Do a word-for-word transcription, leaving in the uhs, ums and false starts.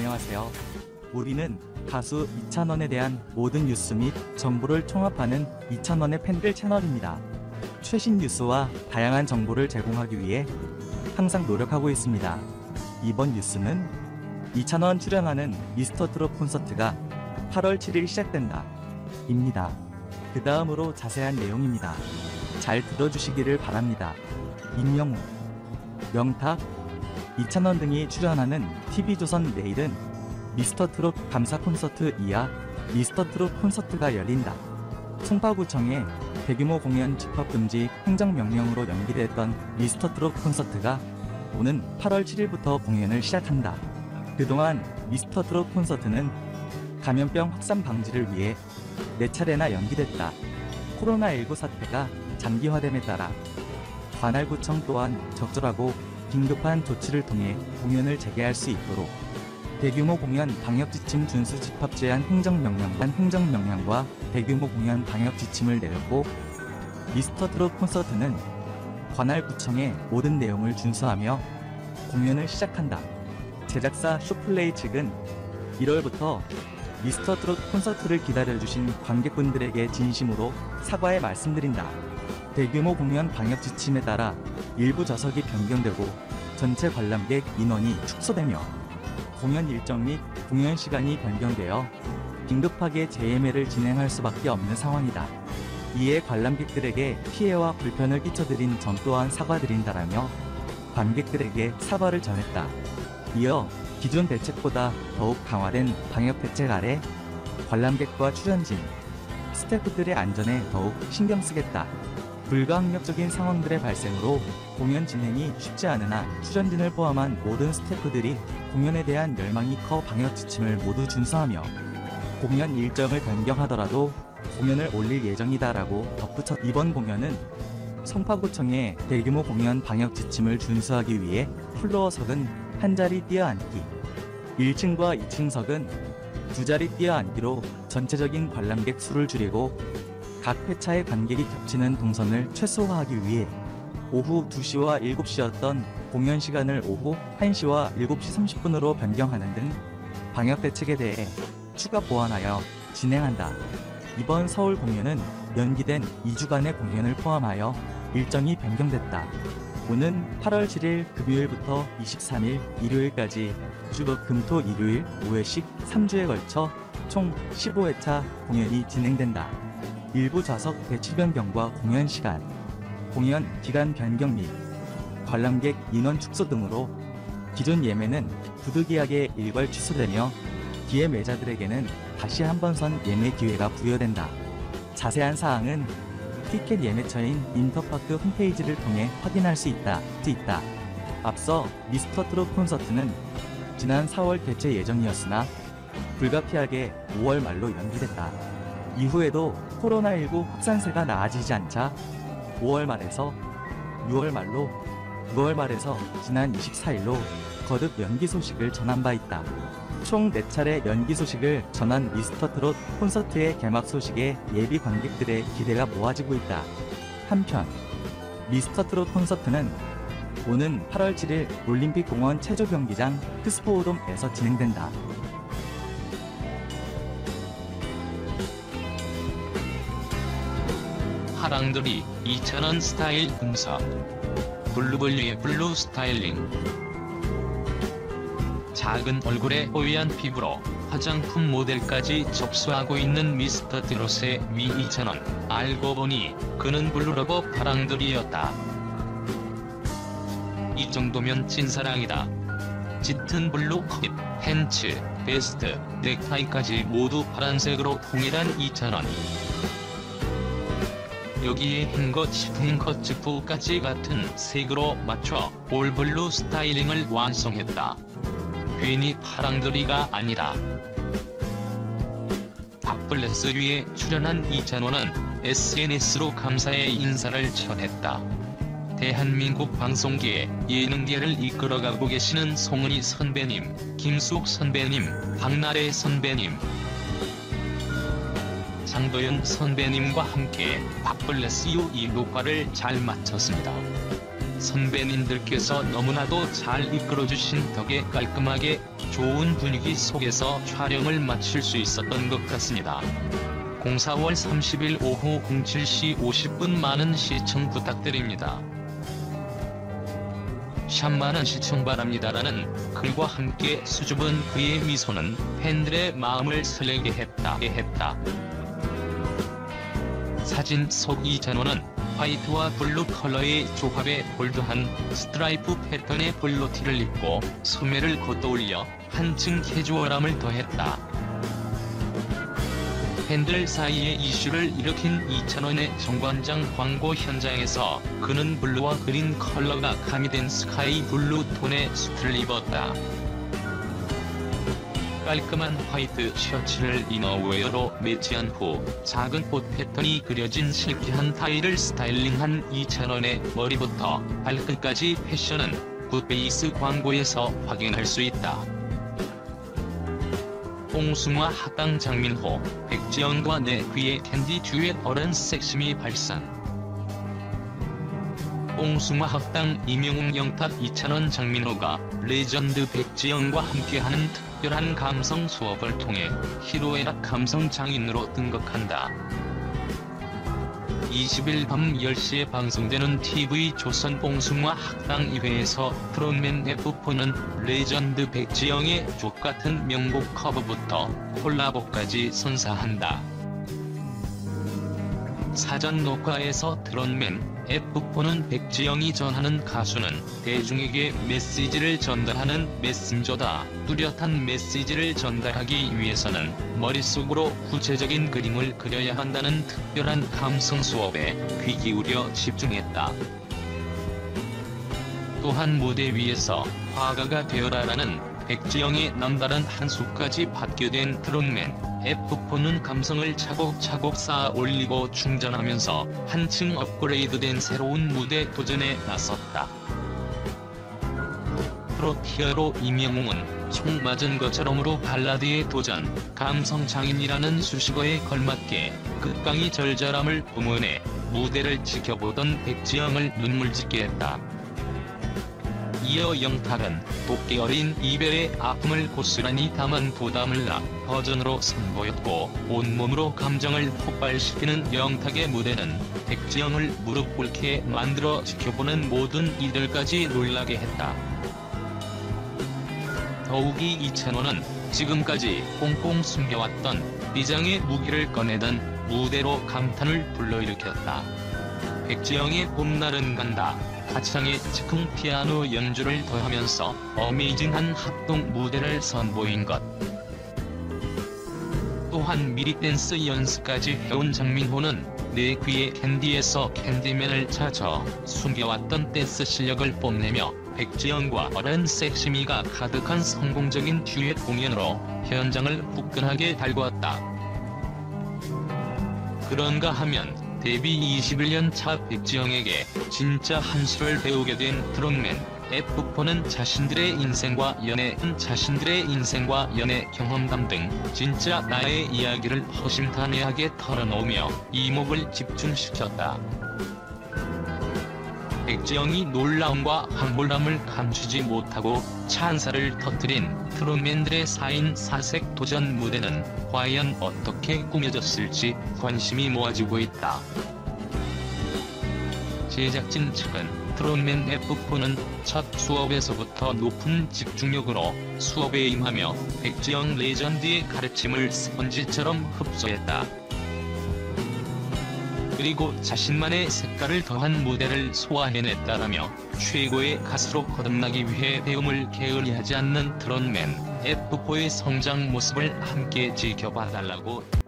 안녕하세요. 우리는 가수 이찬원에 대한 모든 뉴스 및 정보를 총합하는 이찬원의 팬들 채널입니다. 최신 뉴스와 다양한 정보를 제공하기 위해 항상 노력하고 있습니다. 이번 뉴스는 이찬원 출연하는 미스터트롯 콘서트가 팔월 칠일 시작된다 입니다. 그 다음으로 자세한 내용입니다. 잘 들어주시기를 바랍니다. 임영웅, 명탁, 이찬원 등이 출연하는 티비조선 내일은 미스터트롯 감사 콘서트 이하 미스터트롯 콘서트가 열린다. 송파구청의 대규모 공연 집합금지 행정명령으로 연기됐던 미스터트롯 콘서트가 오는 팔월 칠일부터 공연을 시작한다. 그동안 미스터트롯 콘서트는 감염병 확산 방지를 위해 네 차례나 연기됐다. 코로나십구 사태가 장기화됨에 따라 관할구청 또한 적절하고 긴급한 조치를 통해 공연을 재개할 수 있도록 대규모 공연 방역지침 준수 집합 제한 행정명령과 행정명령과 대규모 공연 방역지침을 내렸고, 미스터트롯 콘서트는 관할구청의 모든 내용을 준수하며 공연을 시작한다. 제작사 쇼플레이 측은 일월부터 미스터트롯 콘서트를 기다려주신 관객분들에게 진심으로 사과의 말씀드린다. 대규모 공연 방역지침에 따라 일부 좌석이 변경되고 전체 관람객 인원이 축소되며 공연 일정 및 공연 시간이 변경되어 긴급하게 재예매를 진행할 수밖에 없는 상황이다. 이에 관람객들에게 피해와 불편을 끼쳐드린 점 또한 사과드린다라며 관객들에게 사과를 전했다. 이어 기존 대책보다 더욱 강화된 방역 대책 아래 관람객과 출연진, 스태프들의 안전에 더욱 신경 쓰겠다. 불가항력적인 상황들의 발생으로 공연 진행이 쉽지 않으나 출연진을 포함한 모든 스태프들이 공연에 대한 열망이 커 방역 지침을 모두 준수하며 공연 일정을 변경하더라도 공연을 올릴 예정이다라고 덧붙여 이번 공연은 송파구청의 대규모 공연 방역 지침을 준수하기 위해 플로어석은 한 자리 뛰어앉기, 일 층과 이 층석은 두 자리 뛰어앉기로 전체적인 관람객 수를 줄이고 각 회차의 관객이 겹치는 동선을 최소화하기 위해 오후 두 시와 일곱 시였던 공연 시간을 오후 한 시와 일곱 시 삼십 분으로 변경하는 등 방역 대책에 대해 추가 보완하여 진행한다. 이번 서울 공연은 연기된 이 주간의 공연을 포함하여 일정이 변경됐다. 오는 팔월 칠일 금요일부터 이십삼일 일요일까지 주 금토 일요일 오 회씩 삼 주에 걸쳐 총 십오 회차 공연이 진행된다. 일부 좌석 배치 변경과 공연 시간, 공연 기간 변경 및 관람객 인원 축소 등으로 기존 예매는 부득이하게 일괄 취소되며 기예매자들에게는 다시 한번선 예매 기회가 부여된다. 자세한 사항은 티켓 예매처인 인터파크 홈페이지를 통해 확인할 수 있다. 수 있다. 앞서 미스터트롯 콘서트는 지난 사월 개최 예정이었으나 불가피하게 오월 말로 연기됐다. 이후에도 코로나십구 확산세가 나아지지 않자 오월 말에서 유월 말로, 구월 말에서 지난 이십사일로 거듭 연기 소식을 전한 바 있다. 총 네 차례 연기 소식을 전한 미스터트롯 콘서트의 개막 소식에 예비 관객들의 기대가 모아지고 있다. 한편 미스터트롯 콘서트는 오는 팔월 칠일 올림픽공원 체조경기장 크스포우돔에서 진행된다. 하랑들이 이찬원 스타일 분석. 블루블루의 블루 스타일링. 작은 얼굴에 뽀얀 피부로 화장품 모델까지 접수하고 있는 미스터트롯의 미 이찬원. 알고 보니 그는 블루러버 파랑들이었다. 이 정도면 찐사랑이다. 짙은 블루 컷, 팬츠, 베스트, 넥타이까지 모두 파란색으로 통일한 이찬원. 여기에 흰것 싶은 커츠프까지 같은 색으로 맞춰 올블루 스타일링을 완성했다. 괜히 파랑들이가 아니라. 탑블레스류에 출연한 이찬원은 에스엔에스로 감사의 인사를 전했다. 대한민국 방송계의 예능계를 이끌어가고 계시는 송은이 선배님, 김수옥 선배님, 박나래 선배님, 장도연 선배님과 함께 탑블레스유 이 녹화를 잘 마쳤습니다. 선배님들께서 너무나도 잘 이끌어주신 덕에 깔끔하게 좋은 분위기 속에서 촬영을 마칠 수 있었던 것 같습니다. 공사월 삼십일 오후 공칠 시 오십 분 많은 시청 부탁드립니다. 샵 많은 시청 바랍니다라는 글과 함께 수줍은 그의 미소는 팬들의 마음을 설레게 했다. 했다. 사진 속 이찬원은 화이트와 블루 컬러의 조합에 볼드한 스트라이프 패턴의 볼로티를 입고 소매를 걷어올려 한층 캐주얼함을 더했다. 팬들 사이에 이슈를 일으킨 이찬원의 정관장 광고 현장에서 그는 블루와 그린 컬러가 가미된 스카이 블루 톤의 수트를 입었다. 깔끔한 화이트 셔츠를 이너웨어로 매치한 후 작은 꽃 패턴이 그려진 실키한 타이를 스타일링한 이찬원의 머리부터 발끝까지 패션은 굿베이스 광고에서 확인할 수 있다. 뽕숭아 합당 장민호, 백지영과 내 귀의 캔디 듀엣 어른 섹시미 발산. 뽕숭아 합당 임영웅 영탁 이찬원 장민호가 레전드 백지영과 함께하는 특별한 감성 수업을 통해 희로애락 감성 장인으로 등극한다. 이십 일 밤 열 시에 방송되는 티비 조선 뽕숭아 학당 이 회에서 트롯맨 에프포는 레전드 백지영의 족같은 명곡 커버부터 콜라보까지 선사한다. 사전 녹화에서 트롯맨 에프포는 백지영이 전하는 가수는 대중에게 메시지를 전달하는 메신저다. 뚜렷한 메시지를 전달하기 위해서는 머릿속으로 구체적인 그림을 그려야 한다는 특별한 감성 수업에 귀 기울여 집중했다. 또한 무대 위에서 화가가 되어라라는 백지영의 남다른 한 수까지 받게 된 트롯맨 에프포는 감성을 차곡차곡 쌓아 올리고 충전하면서 한층 업그레이드된 새로운 무대 도전에 나섰다. 트롯 히어로 임영웅은 총 맞은 것처럼으로 발라드의 도전, 감성 장인이라는 수식어에 걸맞게 극강의 절절함을 뿜어내 무대를 지켜보던 백지영을 눈물짓게 했다. 이어 영탁은 도끼 어린 이별의 아픔을 고스란히 담은 부담을 나 버전으로 선보였고 온몸으로 감정을 폭발시키는 영탁의 무대는 백지영을 무릎 꿇게 만들어 지켜보는 모든 이들까지 놀라게 했다. 더욱이 이찬원은 지금까지 꽁꽁 숨겨왔던 비장의 무기를 꺼내던 무대로 감탄을 불러일으켰다. 백지영의 봄날은 간다. 가창의 즉흥 피아노 연주를 더하면서 어메이징한 합동 무대를 선보인 것. 또한 미리 댄스 연습까지 해온 장민호는 내 귀의 캔디에서 캔디맨을 찾아 숨겨왔던 댄스 실력을 뽐내며 백지영과 어른 섹시미가 가득한 성공적인 듀엣 공연으로 현장을 후끈하게 달구었다. 그런가 하면 데뷔 이십일 년 차 백지영에게 진짜 한 수를 배우게 된 트롯맨 에프포는 자신들의 인생과 연애, 자신들의 인생과 연애 경험담 등 진짜 나의 이야기를 허심탄회하게 털어놓으며 이목을 집중시켰다. 백지영이 놀라움과 황홀함을 감추지 못하고 찬사를 터뜨린 트롯맨들의 사인 사색 도전 무대는 과연 어떻게 꾸며졌을지 관심이 모아지고 있다. 제작진 측은 트롯맨 에프포는 첫 수업에서부터 높은 집중력으로 수업에 임하며 백지영 레전드의 가르침을 스펀지처럼 흡수했다. 그리고 자신만의 색깔을 더한 무대를 소화해냈다라며 최고의 가수로 거듭나기 위해 배움을 게을리하지 않는 트롯맨 에프포의 성장 모습을 함께 지켜봐달라고